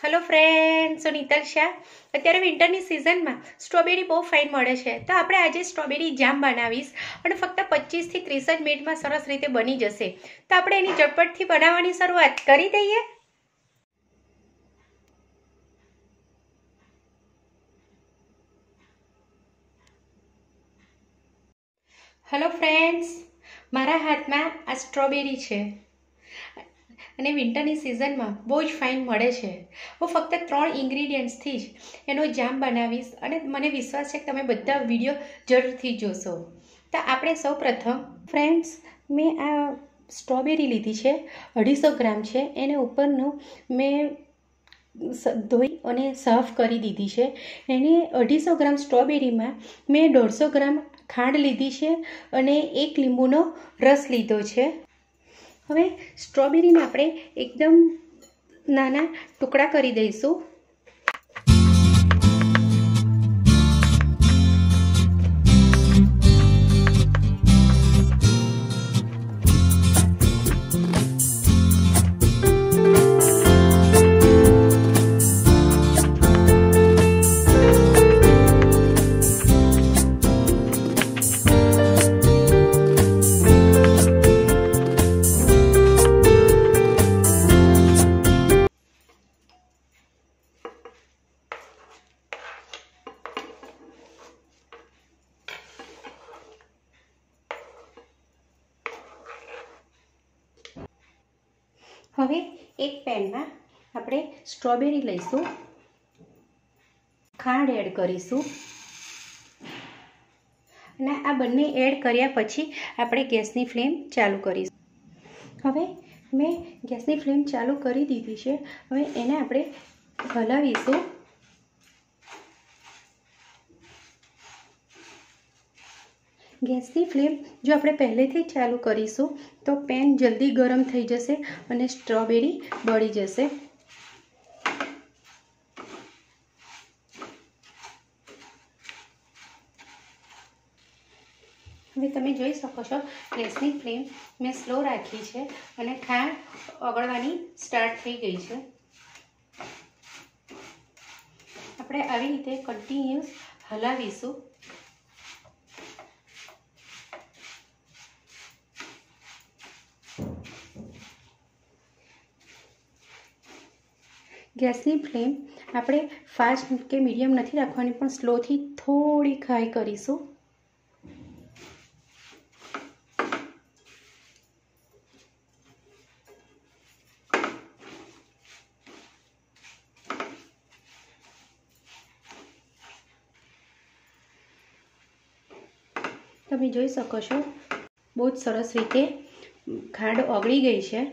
Hello friends, सुनीतल Shah. अत्यारे विंटरनी सीजनमां strawberry बहुत fine मळे छे, तो आपणे आजे स्ट्रॉबेरी जाम बनावीश अने फक्त 25 થી 30 જ મિનિટમાં સરસ રીતે બની જશે। તો આપણે એની ઝટપટથી બનાવવાની શરૂઆત કરી દઈએ। हेलो फ्रेंड्स, मारा हाथमां आ स्ट्रॉबेरी छे અને વિન્ટરની સિઝનમાં બહુ જ ફાઇન મળે છે। હું ફક્ત 3 ઇન્ગ્રીડિયન્ટ્સથી જ એનો જામ બનાવીશ અને મને વિશ્વાસ છે કે તમે બધા વિડીયો જરૂરથી જોશો। તો આપણે સૌ પ્રથમ ફ્રેન્ડ્સ, મેં આ સ્ટ્રોબેરી લીધી છે, 250 ગ્રામ છે। એને ઉપરનું મેં ધોઈ અને સાફ કરી દીધી છે। એને 250 ગ્રામ સ્ટ્રોબેરીમાં મેં 150 ગ્રામ ખાંડ લીધી છે અને 1 લીંબુનો રસ લીધો છે। હવે સ્ટ્રોબેરીને આપણે એકદમ નાના ટુકડા કરી દઈશું। હવે એક પેનમાં આપણે સ્ટ્રોબેરી લઈશું, ખાંડ એડ કરીશું અને આ બંને એડ કર્યા પછી આપણે ગેસની ફ્લેમ ચાલુ કરીશું। હવે મેં ગેસની ફ્લેમ ચાલુ કરી દીધી છે। હવે એને આપણે હલાવીશું। ગેસની ફ્લેમ જો આપણે પહેલેથી ચાલુ કરીશું તો પેન જલ્દી ગરમ થઈ જશે અને સ્ટ્રોબેરી બળી જશે। હવે તમે જોઈ શકો છો ગેસની ફ્લેમ મેં સ્લો રાખી છે અને ખાંડ ઓગળવાની સ્ટાર્ટ થઈ ગઈ છે। આપણે આવી રીતે કન્ટિન્યુઅસ હલાવીશું। ગેસની ફ્લેમ આપણે ફાસ્ટ કે મીડિયમ નથી રાખવાની, પણ સ્લોથી થોડી હાઈ કરીશું। તમે જોઈ શકો છો બહુ જ સરસ રીતે ખાંડ ઓગળી ગઈ છે।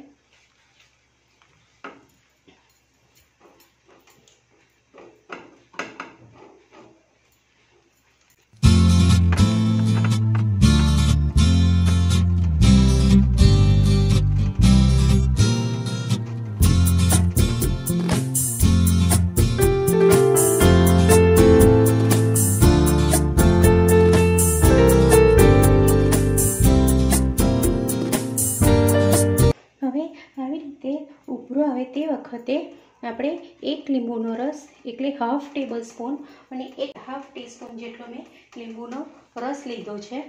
આવી રીતે ઉભરો આવે તે વખતે આપણે 1 લીંબુનો રસ એટલે હાફ ટેબલ સ્પૂન અને 1/2 ટીસ્પૂન જેટલો મેં લીંબુનો રસ લીધો છે।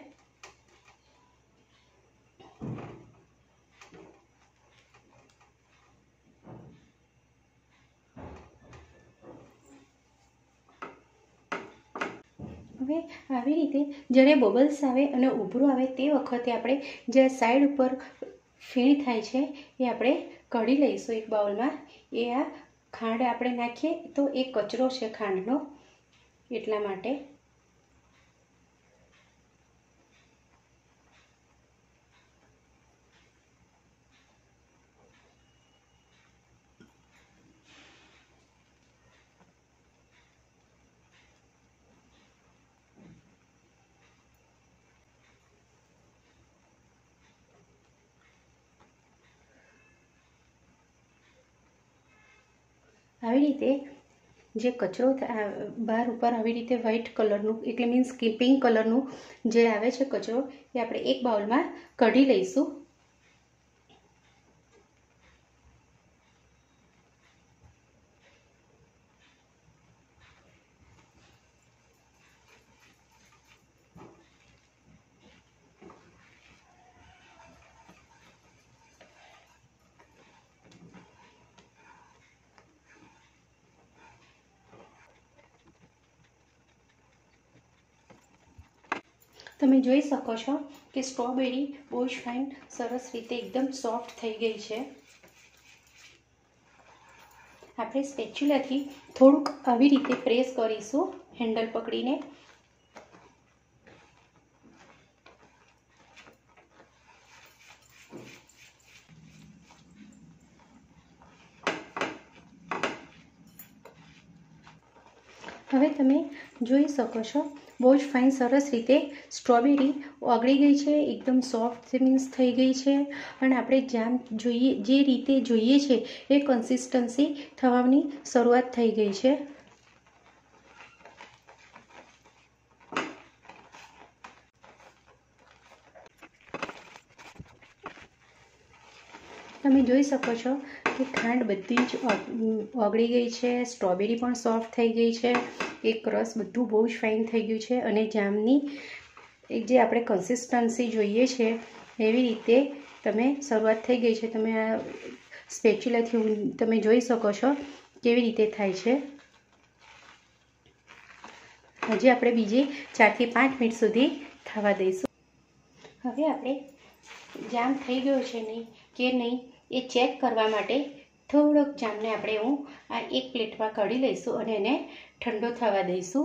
હવે આવી રીતે જ્યારે બબલ્સ આવે અને ઉભરો આવે તે વખતે આપણે જે સાઈડ ઉપર ફીણ થાય છે એ આપણે કાઢી લઈશું એક બાઉલમાં। એ આ ખાંડ આપણે નાખીએ તો એ કચરો છે ખાંડનો, એટલા માટે। આવી રીતે જે કચરો બહાર ઉપર આવી રીતે વ્હાઇટ કલરનું એટલે મીન્સ કે પિંક કલરનું જે આવે છે કચરો, એ આપણે એક બાઉલમાં કાઢી લઈશું। તમે જોઈ શકો છો કે સ્ટ્રોબેરી બહુ જ ફાઇન સરસ રીતે એકદમ સોફ્ટ થઈ ગઈ છે. આપણે સ્પેચ્યુલાથી થોડુંક આવી રીતે પ્રેસ કરીશું હેન્ડલ પકડીને. હવે તમે જોઈ શકો છો બહુ જ ફાઇન સરસ રીતે સ્ટ્રોબેરી ઓગળી ગઈ છે, એકદમ સોફ્ટ મીન્સ થઈ ગઈ છે. અને આપણે જામ જોઈએ જે રીતે જોઈએ છે એ કન્સિસ્ટન્સી થવાની શરૂઆત થઈ ગઈ છે. તમે જોઈ શકો છો કે ખાંડ બધી જ ઓગળી ગઈ છે, સ્ટ્રોબેરી પણ સોફ્ટ થઈ ગઈ છે, એક રસ બધું બહુ જ ફાઇન થઈ ગયું છે. અને જામની એક જે આપણે કન્સિસ્ટન્સી જોઈએ છે એવી રીતે તમે શરૂઆત થઈ ગઈ છે. તમે આ સ્પેચ્યુલાથી તમે જોઈ શકો છો કેવી રીતે થાય છે. હજી આપણે બીજી 4 થી 5 મિનિટ સુધી થવા દઈશું. હવે આપણે જામ થઈ ગયો છે નહીં કે નહીં એ ચેક કરવા માટે થોડોક જામને હું આ એક પ્લેટમાં કાઢી લઈશું અને એને ઠંડો થવા દઈશું.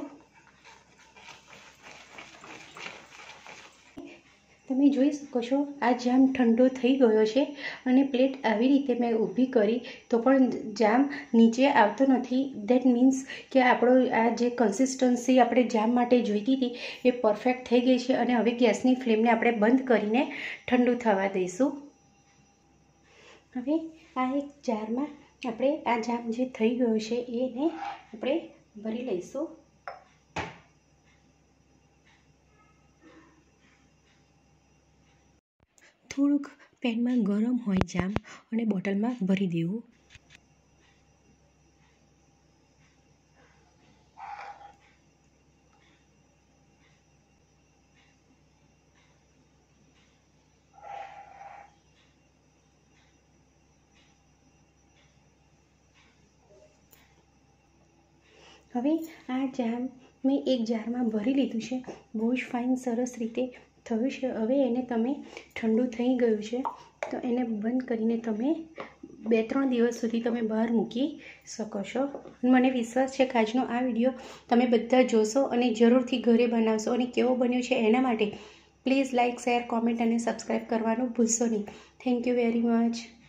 તમે જોઈ શકો છો આ જામ ઠંડો થઈ ગયો છે અને પ્લેટ આવી રીતે મેં ઊભી કરી તો પણ જામ નીચે આવતો નથી. દેટ મીન્સ કે આપણો આ જે કન્સિસ્ટન્સી આપણે જામ માટે જોઈતી હતી એ પરફેક્ટ થઈ ગઈ છે. અને હવે ગેસની ફ્લેમને આપણે બંધ કરીને ઠંડુ થવા દઈશું. હવે આ એક જારમાં આપણે આ જામ જે થઈ ગયો છે એને આપણે ભરી લઈશું. થોડુંક પેનમાં ગરમ હોય જામ અને બોટલમાં ભરી દેવું. હવે આ જામ મેં એક જારમાં ભરી લીધું છે, બહુ જ ફાઇન સરસ રીતે થયું છે. હવે એને તમે ઠંડુ થઈ ગયું છે તો એને બંધ કરીને તમે 2-3 દિવસ સુધી તમે બહાર મૂકી શકો છો. મને વિશ્વાસ છે કે આજનો આ વિડીયો તમે બધા જોશો અને જરૂરથી ઘરે બનાવશો. અને કેવો બન્યો છે એના માટે પ્લીઝ લાઇક, શેર, કોમેન્ટ અને સબસ્ક્રાઈબ કરવાનું ભૂલશો નહીં. Thank you very much.